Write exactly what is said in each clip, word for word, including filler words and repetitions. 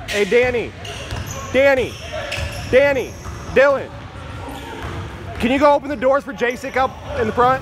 Hey, Danny. Danny. Danny. Dylan. Can you go open the doors for Jacek up in the front?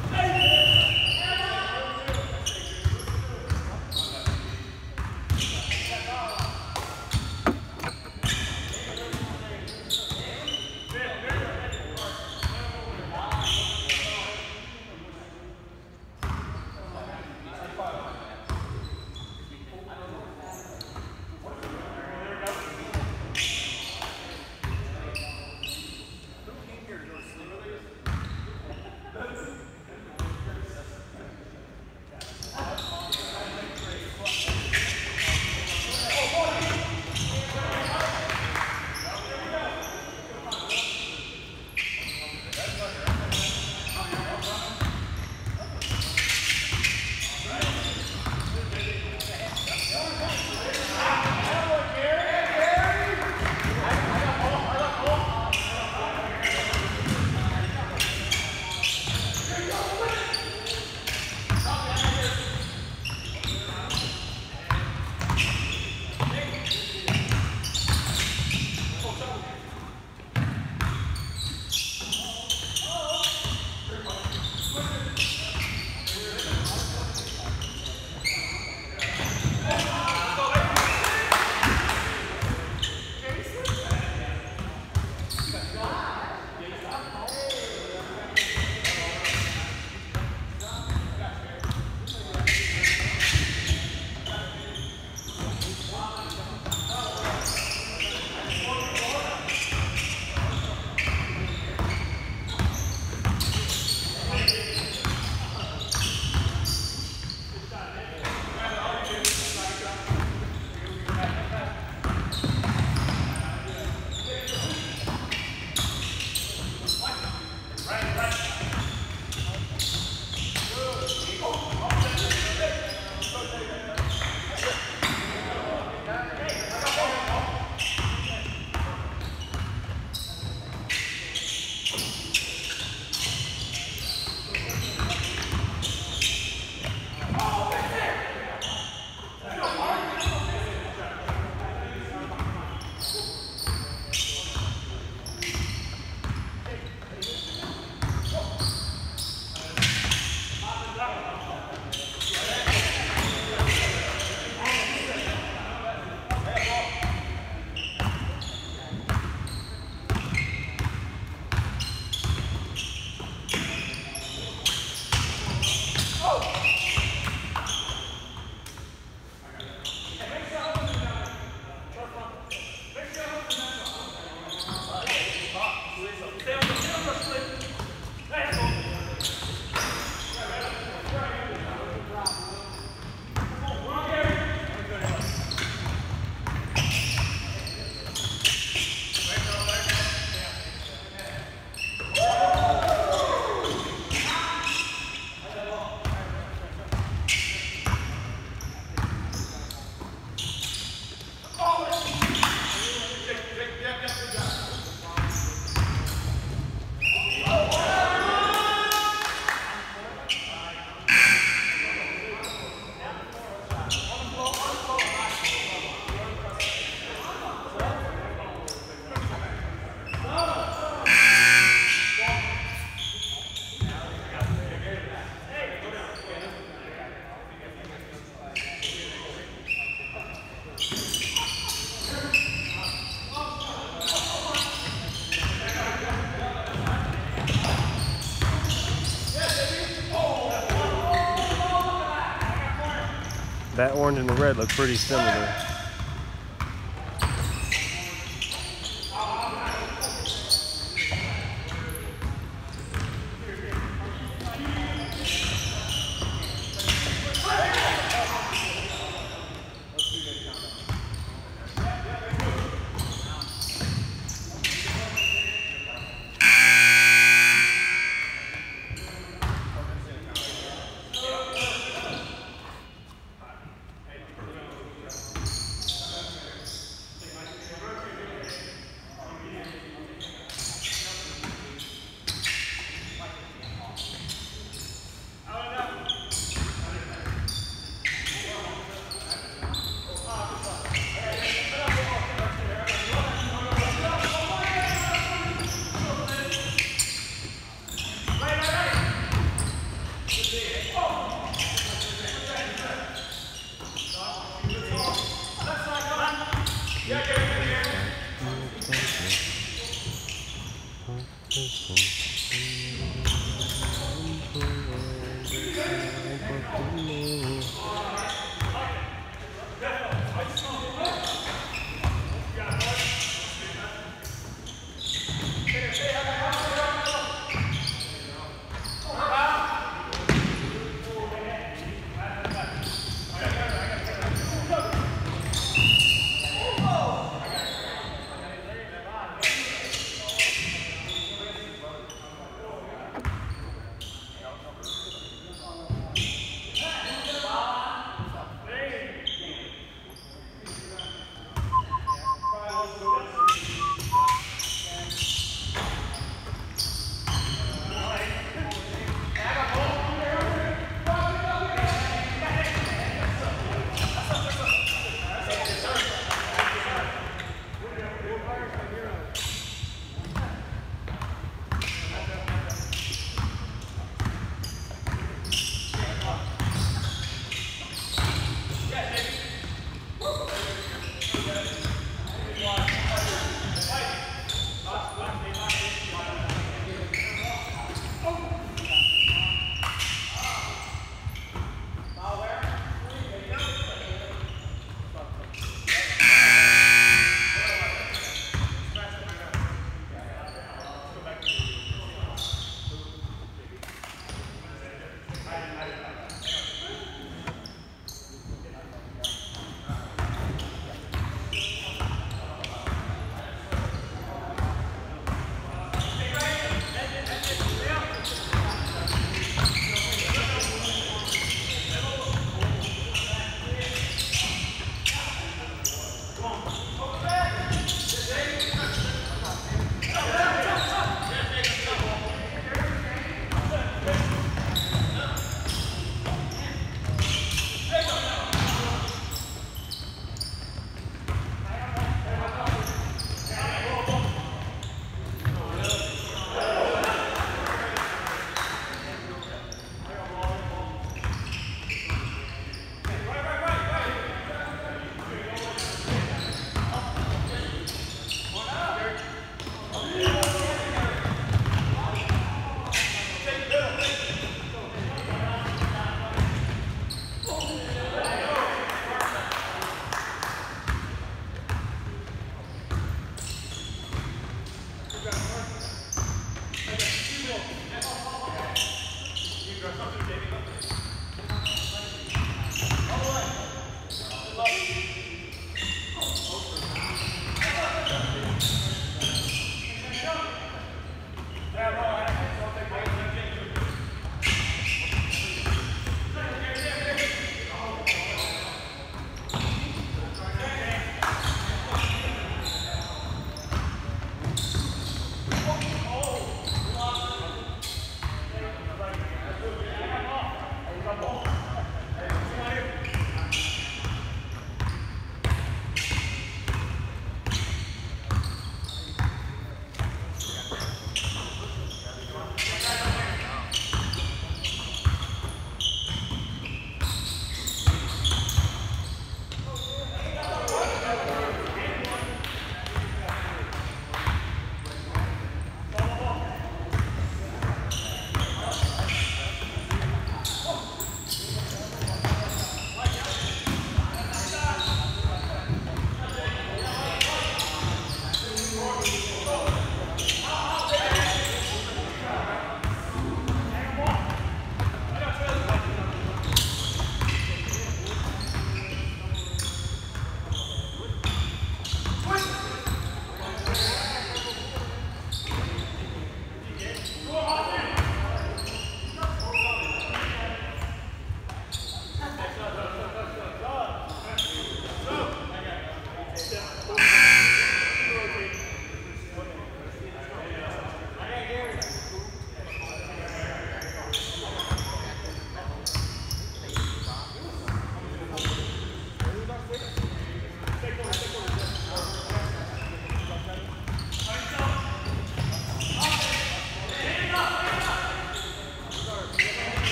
That orange and the red look pretty similar.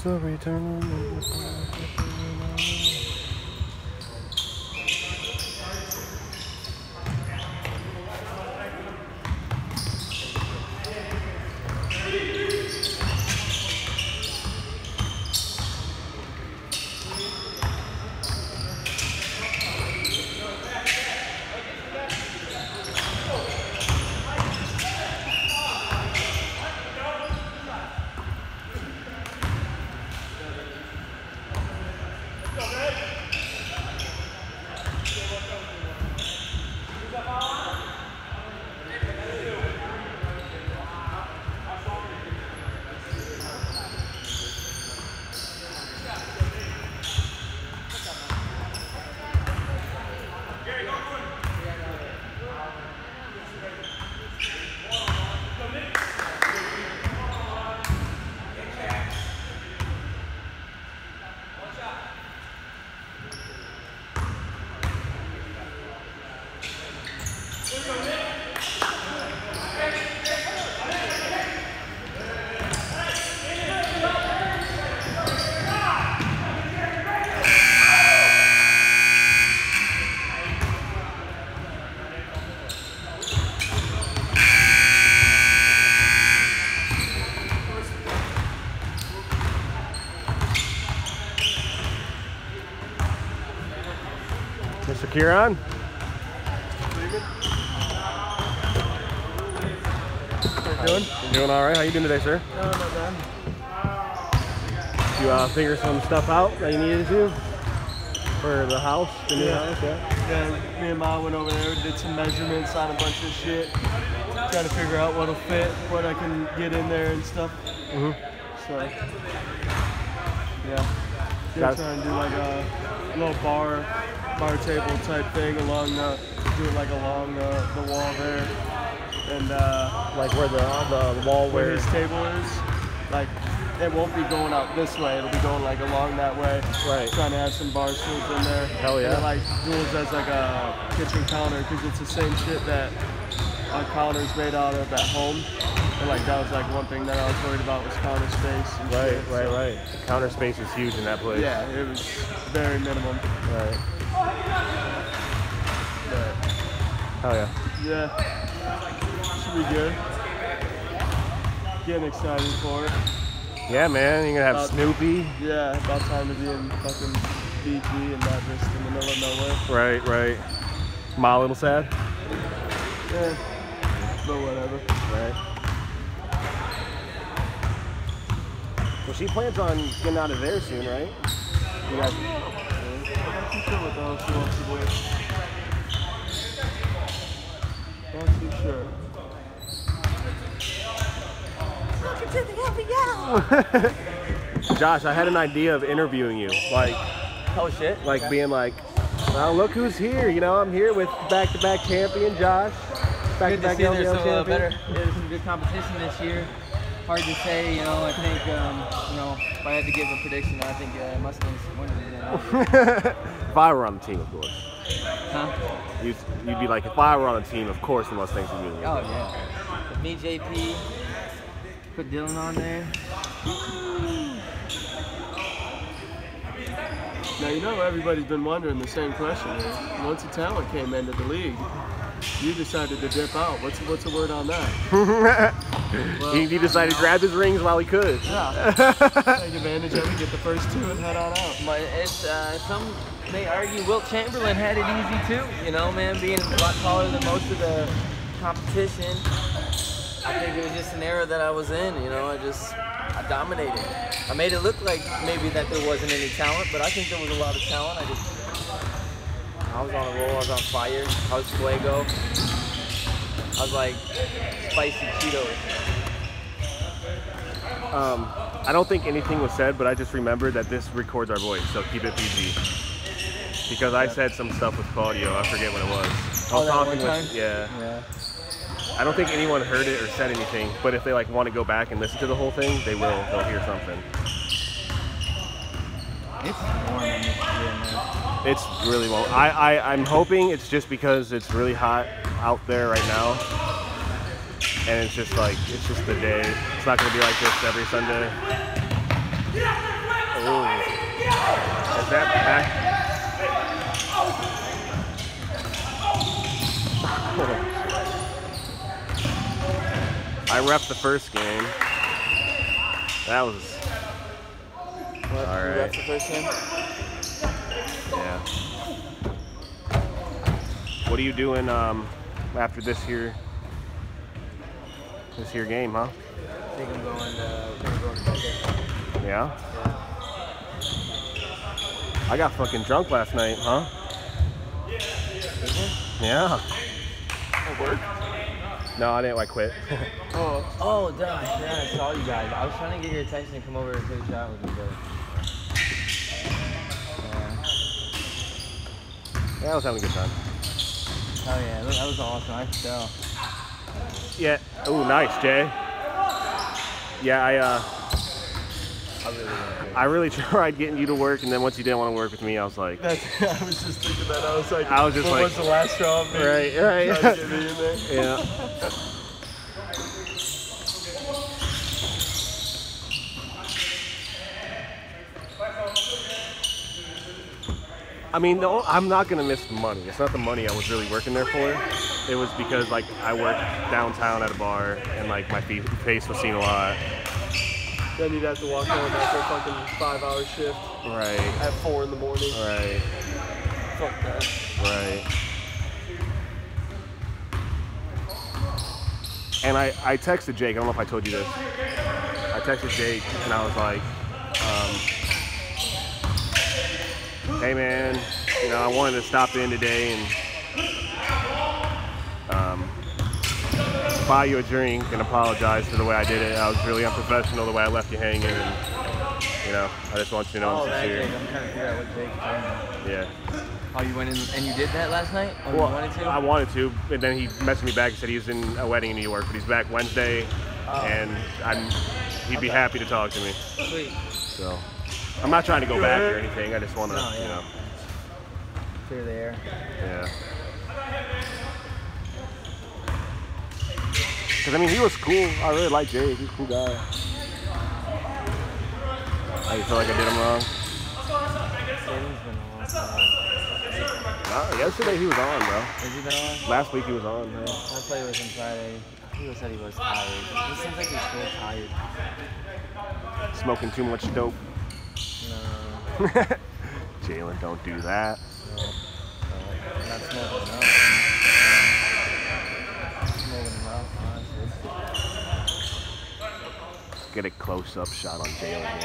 There's no return. Mister Kieran? How you doing? You doing all right? How you doing today, sir? No, not bad. You uh, figure some stuff out that you needed to for the house, the new Yeah. house, yeah? Yeah, me and Ma went over there, did some measurements on a bunch of shit, trying to figure out what'll fit, what I can get in there and stuff. Mm-hmm. So, yeah. Gonna try and do like a little bar, bar table type thing along the, do it like along the, the wall there, and uh, Like where the the wall where where his table is, like it won't be going out this way. It'll be going like along that way. Right. Trying to add some bar stools in there. Hell yeah. And it like duels as like a kitchen counter because it's the same shit that our counter's made out of at home. And like that was like one thing that I was worried about was counter space. And Right, shit, right, so. right. The counter space is huge in that place. Yeah, it was very minimum. Right. But Hell yeah. yeah, should be good. Getting excited for it. Yeah, man. You're gonna have Uh, Snoopy. Yeah, about time to be in fucking B G and not just in the middle of nowhere. Right, right. Ma a little sad. Yeah, but whatever. Right. Well, she plans on getting out of there soon, right? You guys. I'm not too sure what the hell she wants to do. Not too sure. Welcome to the L B L. Josh, I had an idea of interviewing you, like, Oh shit. like being like, well, look who's here. You know, I'm here with back-to-back champion Josh. Good to Back-to-back see L B there's L some uh, champion. better, there's some good competition this year. Hard to say, you know. I think, um, you know, if I had to give a prediction, I think uh, Mustangs winning. You know? If I were on the team, of course. Huh? You'd, you'd be like, if I were on the team, of course the Mustangs would win. Oh yeah. With me, J P, put Dylan on there. Now you know everybody's been wondering the same question. Once a talent came into the league, you decided to dip out. What's what's the word on that? Well, he, he decided to grab his rings while he could. Yeah. Take advantage of it, get the first two, and head on out. But it's uh, some may argue Wilt Chamberlain had it easy too. You know, man, being a lot taller than most of the competition. I think it was just an era that I was in. You know, I just I dominated. I made it look like maybe that there wasn't any talent, but I think there was a lot of talent. I just I was on a roll. I was on fire. I was fuego. I was like spicy Cheetos. Um, I don't think anything was said, but I just remembered that this records our voice, so keep it P G. Because I said some stuff with Claudio, I forget what it was. I was Oh, that talking one time? with, yeah. Yeah. I don't think anyone heard it or said anything, but if they like want to go back and listen to the whole thing, they will. They'll hear something. It's warm in this gym, man. It's really well. I, I I'm hoping it's just because it's really hot out there right now, and it's just like it's just the day. It's not gonna be like this every Sunday. Ooh. Is that back? I reffed the first game. That was What? all You right. ref the first game? Yeah. What are you doing um, after this here? This here game, huh? I think I'm going to, gonna go to bed. Yeah. Yeah. I got fucking drunk last night, huh? Yeah. At work? No, I didn't. I quit. Oh. Oh, duh. Yeah, I saw you guys. I was trying to get your attention to come over and take a shot with me, but. Yeah. Yeah, I was having a good time. Oh, yeah. That was awesome. I could tell. Yeah. Ooh, nice, Jay. Yeah, I uh, I really want I really tried getting you to work, and then once you didn't want to work with me, I was like, That's, I was just thinking that. I was like, I was just what like- was the last straw? Maybe right, right. trying to get me in there. yeah. I mean, no, I'm not gonna miss the money. It's not the money I was really working there for. It was because like I worked downtown at a bar, and like my fe- face was seen a lot. Then you'd have to walk home after a fucking five-hour shift Right, at four in the morning. right, Fuck that. right. And I, I texted Jake. I don't know if I told you this. I texted Jake, and I was like, um, hey man, you know, I wanted to stop in today and um, buy you a drink and apologize for the way I did it. I was really unprofessional the way I left you hanging, and you know, I just want you to know Oh, I'm that sincere. Jake. I'm trying to figure out what Jake's talking about. Yeah. Oh, you went in and you did that last night? Oh, Well, you wanted to? I wanted to, and then he messaged me back and said he was in a wedding in New York, but he's back Wednesday, Oh. and I'm he'd be Okay. happy to talk to me. Sweet. So I'm not trying to go back or anything. I just want to, No, yeah. you know, Clear the air. yeah. Because I mean, he was cool. I really like Jake. He's a cool guy. I feel like I did him wrong. It's been a long time. Uh, yesterday he was on, bro. Has he been on? Last week he was on, man. I played with him Friday. He said he was tired. He seems like he's still tired. Smoking too much dope. No, Jalen, don't do that. no, no. I'm not smoking enough. I'm smoking enough, honestly. Get a close-up shot on Jalen here.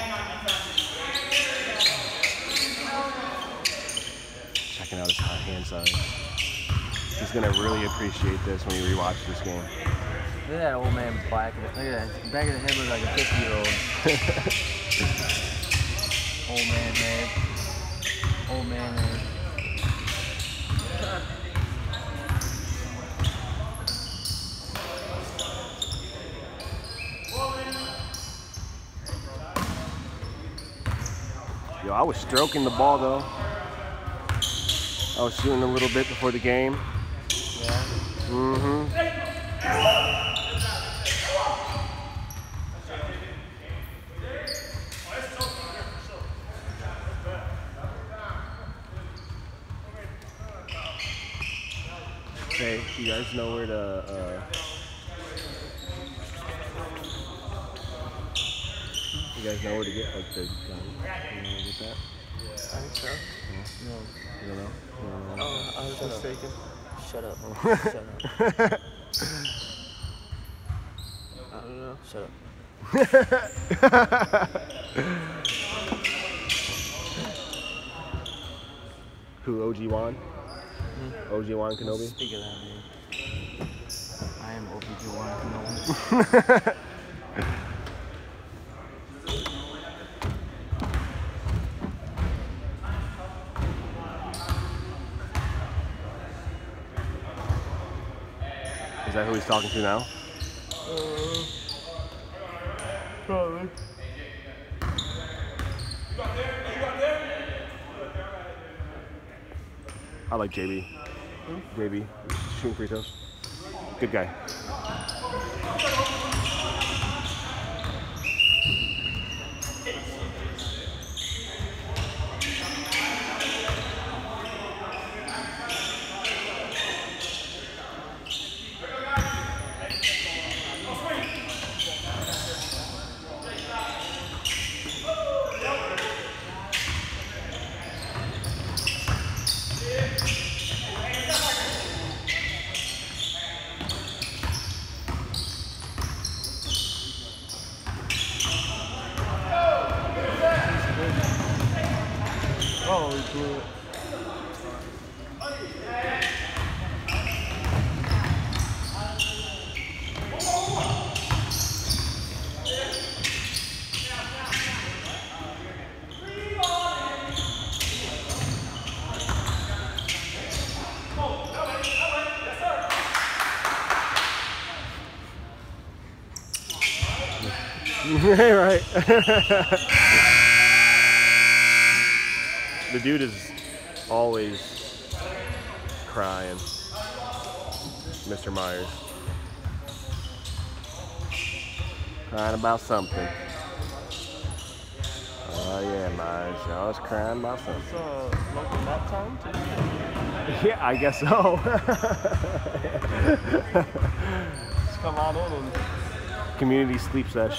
Checking out his hand size. He's gonna really appreciate this when he rewatches this game. Look at that old man back of it. Look at that. His back of the head looks like a fifty-year-old. Old man head. Old man head. Yo, I was stroking the ball though. I was shooting a little bit before the game. Yeah. Mm-hmm. Hey, you guys know where to, uh, you guys know where to get like the gun? You know where to get that? I think so. No. You don't know? You don't know? Oh, I was mistaken. Shut up. Shut up. I don't know. Shut up. Who, O G Wan? Hmm? O G Wan Kenobi? Speak of that, man. I am O B J one Kenobi. Is that who he's talking to now? Uh, probably. I like J B. J B, shooting free throws. Good guy. Oh, he blew it. Right. The dude is always crying. Mister Myers. Crying about something. Oh yeah, Myers. You're always crying about something. It's uh, local nap time too. Yeah, I guess so. Just come on in and Community sleep sesh.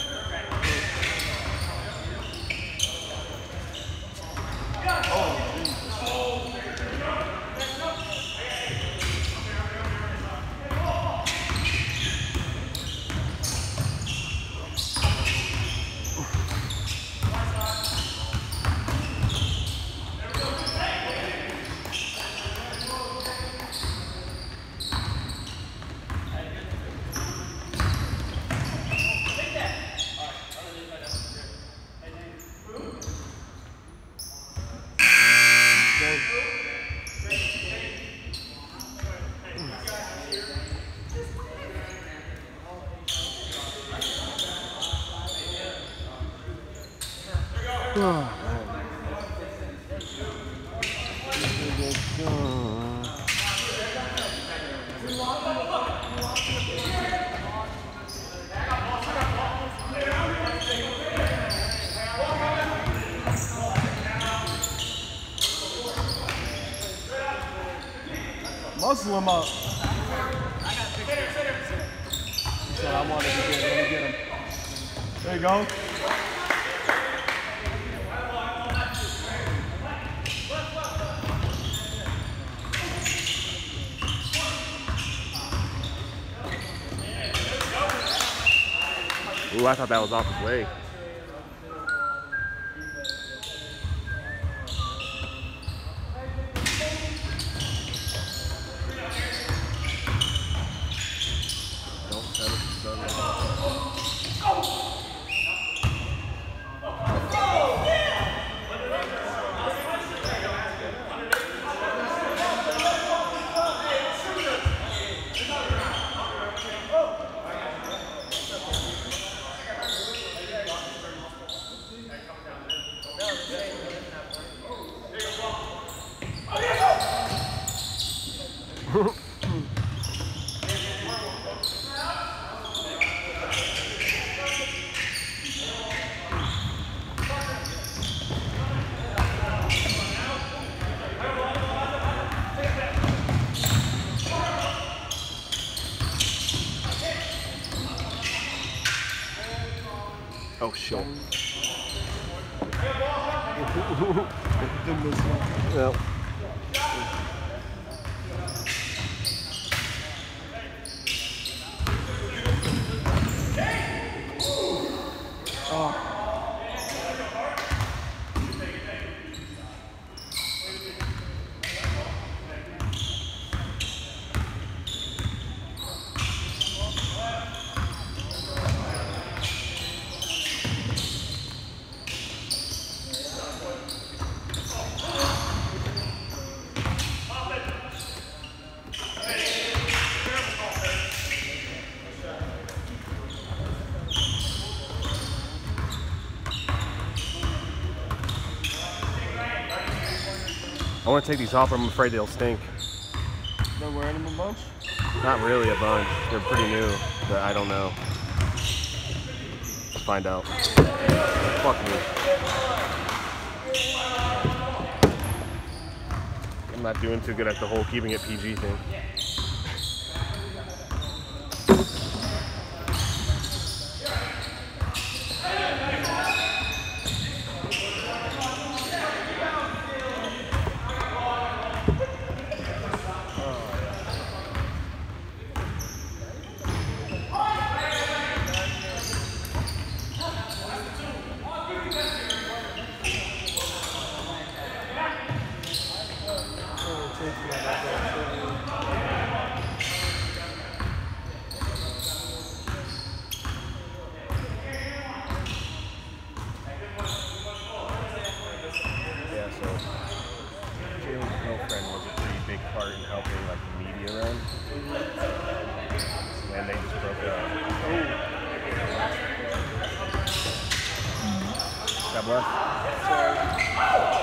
Muscle him up. He said, I wanted to get, let me get him. There you go. Ooh, I thought that was off his leg. Oh shit. Didn't miss one. Well. Oh. I want to take these off, I'm afraid they'll stink. They're wearing them a bunch? Not really a bunch. They're pretty new, but I don't know. Let's find out. Fuck me. I'm not doing too good at the whole keeping it P G thing. Jalen's girlfriend was a pretty big part in helping like the media run. And they just broke up. God bless. Sorry.